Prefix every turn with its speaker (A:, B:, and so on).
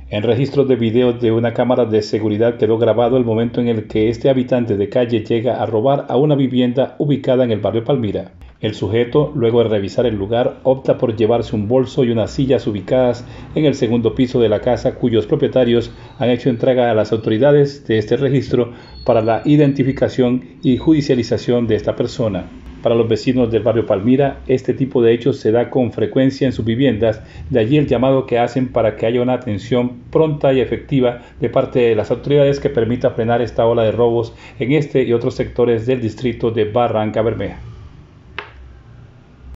A: En registros de video de una cámara de seguridad quedó grabado el momento en el que este habitante de calle llega a robar a una vivienda ubicada en el barrio Palmira. El sujeto, luego de revisar el lugar, opta por llevarse un bolso y unas sillas ubicadas en el segundo piso de la casa, cuyos propietarios han hecho entrega a las autoridades de este registro para la identificación y judicialización de esta persona. Para los vecinos del barrio Palmira, este tipo de hechos se da con frecuencia en sus viviendas, de allí el llamado que hacen para que haya una atención pronta y efectiva de parte de las autoridades que permita frenar esta ola de robos en este y otros sectores del distrito de Barrancabermeja.